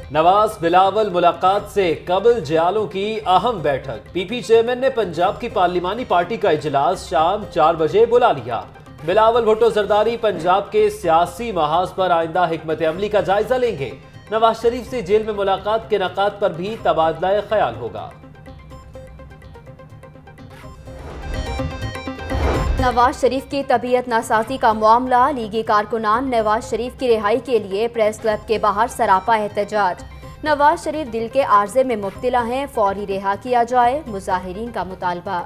नवाज बिलावल मुलाकात से कबल जयालों की अहम बैठक। पीपी चेयरमैन ने पंजाब की पार्लिमानी पार्टी का इजलास शाम 4 बजे बुला लिया। बिलावल भुट्टो जरदारी पंजाब के सियासी महाज पर आइंदा हिकमत अमली का जायजा लेंगे। नवाज शरीफ से जेल में मुलाकात के नकात पर भी तबादला ख्याल होगा। नवाज शरीफ की तबीयत नासाजी का मामला, लीगी कारकुनान नवाज शरीफ की रिहाई के लिए प्रेस क्लब के बाहर सरापा एहतजाज। नवाज शरीफ दिल के आर्जे में मुब्तला हैं, फौरी रिहा किया जाए, मुजाहिरीन का मुतालबा।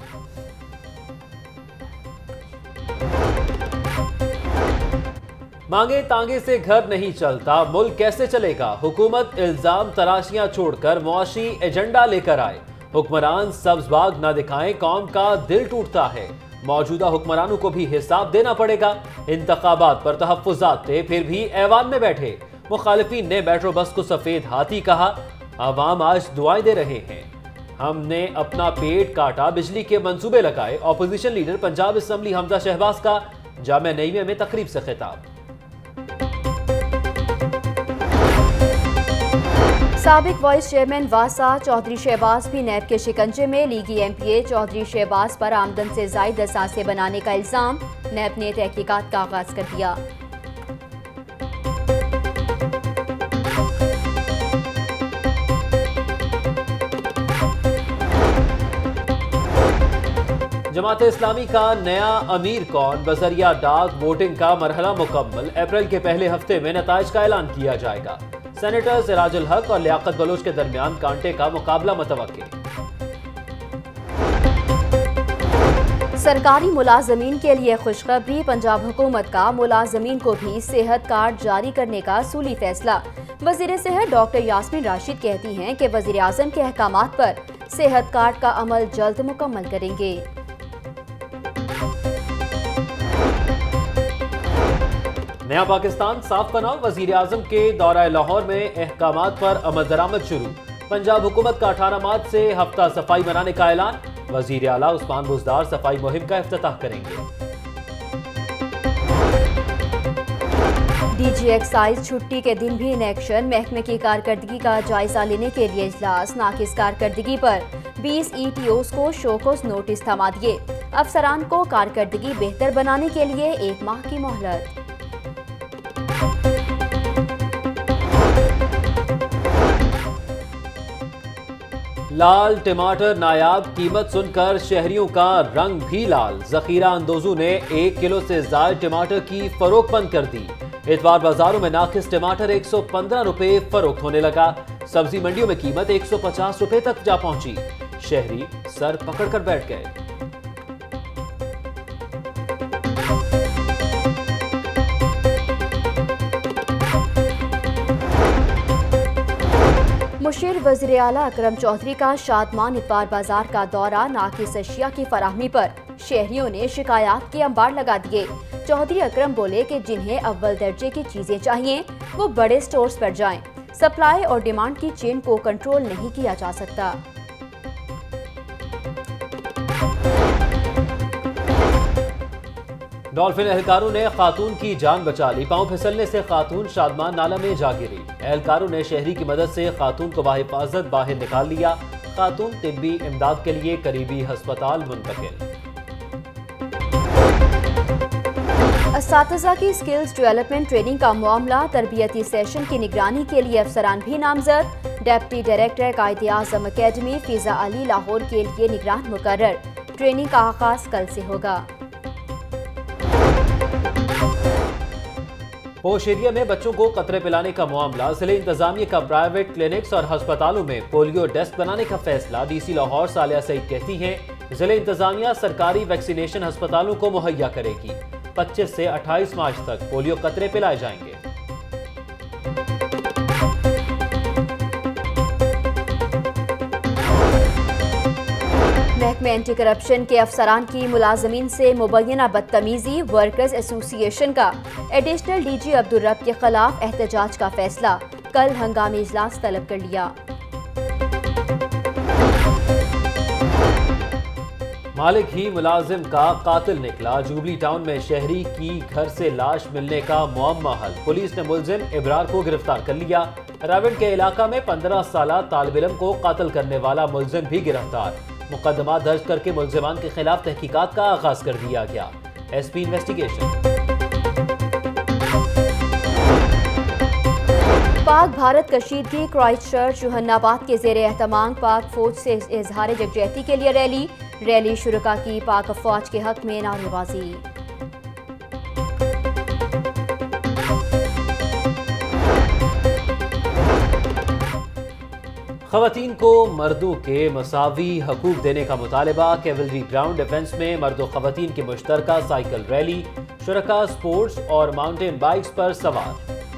मांगे तांगे से घर नहीं चलता, मुल्क कैसे चलेगा। हुकूमत इल्जाम तराशियां छोड़कर मुआशी एजेंडा लेकर आए। हुक्मरान सब्ज बाग न दिखाएं, कौम का दिल टूटता है। मौजूदा हुक्मरानों को भी हिसाब देना पड़ेगा। इंतखाबात पर तहफ्फुज़ात थे, फिर भी ऐवान में बैठे। मुखालिफिन ने मेट्रो बस को सफेद हाथी कहा। अवाम आज दुआएं दे रहे हैं। हमने अपना पेट काटा, बिजली के मंसूबे लगाए। Opposition leader Punjab assembly Hamza Shahbaz का जामिया नईमिया में तकरीब से खिताब। साबिक वाइस चेयरमैन वासा चौधरी शहबाज भी नैब के शिकंजे में। लीगी एमपीए चौधरी शहबाज पर आमदन से जायद असासे बनाने का इल्जाम। नैब ने तहकीकात का आगाज कर दिया। जमात इस्लामी का नया अमीर कौन, बजरिया डाक वोटिंग का मरहला मुकम्मल। अप्रैल के पहले हफ्ते में नताइज का ऐलान किया जाएगा। सेनेटर सिराजुल हक और लियाकत बलोच के दरमियान कांटे का मुकाबला मुतवक्किल। सरकारी मुलाजमीन के लिए खुशखबरी, पंजाब हुकूमत का मुलाजमीन को भी सेहत कार्ड जारी करने का सूली फैसला। वजीर सेहत डॉक्टर यास्मीन राशिद कहती हैं कि वजीर आजम के अहकामात पर सेहत कार्ड का अमल जल्द मुकम्मल करेंगे। नया पाकिस्तान साफ बनाओ, वजीर आजम के दौरा लाहौर में अहकामात पर अमल दरामद शुरू। पंजाब हुकूमत का 18 मार्च से हफ्ता सफाई मनाने का ऐलान। वजीर आला उस्मान बुजदार सफाई मुहिम का इफ्तिताह करेंगे। डीजी एक्साइज छुट्टी के दिन भी इन एक्शन। महकमे की कारकर्दगी का जायजा लेने के लिए इजलास। नाकिस कारकर्दगी पर 20 ETOs को शोकॉज नोटिस थमा दिए। अफसरान को कारकर्दगी बेहतर बनाने के लिए 1 माह की मोहलत। लाल टमाटर नायाब, कीमत सुनकर शहरियों का रंग भी लाल। जखीरा अंदोजों ने 1 किलो से ज्यादा टमाटर की फरोख्त बंद कर दी। इतवार बाजारों में नाकिस टमाटर 115 रुपए फरोख्त होने लगा। सब्जी मंडियों में कीमत 150 रुपए तक जा पहुंची। शहरी सर पकड़कर बैठ गए। मुशीर वज़ीर आला अकरम चौधरी का शादमान इतवार बाजार का दौरा। नाकिस अशिया की फराहमी पर शहरियों ने शिकायत के अंबार लगा दिए। चौधरी अकरम बोले कि जिन्हें अव्वल दर्जे की चीजें चाहिए वो बड़े स्टोर्स पर जाएं। सप्लाई और डिमांड की चेन को कंट्रोल नहीं किया जा सकता। डॉल्फिन एहलकारों ने खातून की जान बचा ली। पांव फिसलने से खातून शादमान नाला में जा गिरी। एहलकारों ने शहरी की मदद से खातून को बाहिफाजत बाहर निकाल लिया। खातून तिब्बी इमदाद के लिए करीबी अस्पताल मुंतकिल। असातिज़ा की स्किल्स डेवलपमेंट ट्रेनिंग का मामला। तरबियती सेशन की निगरानी के लिए अफसरान भी नामजद। Deputy director Quaid-e Azam academy Fiza Ali Lahore के लिए निगरान मुकर्रर। ट्रेनिंग का आगाज कल से होगा। पोश एरिया में बच्चों को कतरे पिलाने का मामला। जिले इंतजामिया का प्राइवेट क्लिनिक्स और अस्पतालों में पोलियो डेस्क बनाने का फैसला। डीसी लाहौर सालिया सईद कहती हैं जिले इंतजामिया सरकारी वैक्सीनेशन अस्पतालों को मुहैया करेगी। 25 से 28 मार्च तक पोलियो कतरे पिलाए जाएंगे। महकमे एंटी करप्शन के अफसरान की मुलाजमीन से मुबैना बदतमीजी। वर्कर्स एसोसिएशन का एडिशनल डीजी अब्दुल रब के खिलाफ एहतजाज का फैसला। कल हंगामी इजलास तलब कर लिया। मालिक ही मुलाजिम का कातिल निकला। जुबली टाउन में शहरी की घर से लाश मिलने का मुअम्मा हल। पुलिस ने मुलजिम इब्रार को गिरफ्तार कर लिया। रावण के इलाका में 15 साला तालिब इल्म को कत्ल करने वाला मुलजिम भी गिरफ्तार। मुकदमा दर्ज करके मुलजिमान के खिलाफ तहकीकात का आगाज कर दिया गया। SP investigation. Pak Bharat कशीदगी Christchurch जोहन्नाबाद के ज़ेरे एहतमाम पाक फौज से इजहार यकजहती के लिए रैली शुरका की पाक अफवाज के हक में नारेबाजी। खवातीन को मर्दों के मसावी हकूक देने का मुतालबा। कैवलरी ग्राउंड डिफेंस में मर्द व खवातीन की मुश्तरका साइकिल रैली। शुरका स्पोर्ट्स और माउंटेन बाइक्स पर सवार।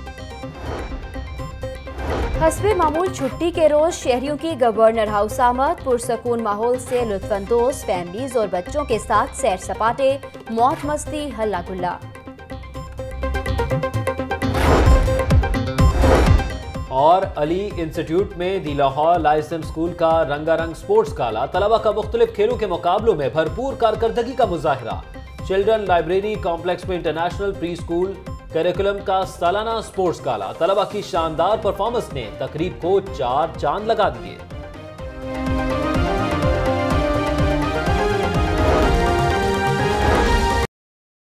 हस्बे मामूल छुट्टी के रोज शहरियों की गवर्नर हाउस आमद। पुरसकून माहौल से लुत्फानंदोज फैमिलीज और बच्चों के साथ सैर सपाटे, मौज मस्ती, हल्ला गुल्ला। और अली इंस्टीट्यूट में दी लाहौर लाइसेंस स्कूल का रंगारंग स्पोर्ट्स गाला। तलबा का मुख्तलिफ खेलों के मुकाबलों में भरपूर कारकर्दगी का मुजाहरा। चिल्ड्रन लाइब्रेरी कॉम्प्लेक्स में इंटरनेशनल प्री स्कूल करिकुलम का सालाना स्पोर्ट्स गाला। तलबा की शानदार परफॉर्मेंस ने तकरीब को 4 चांद लगा दिए।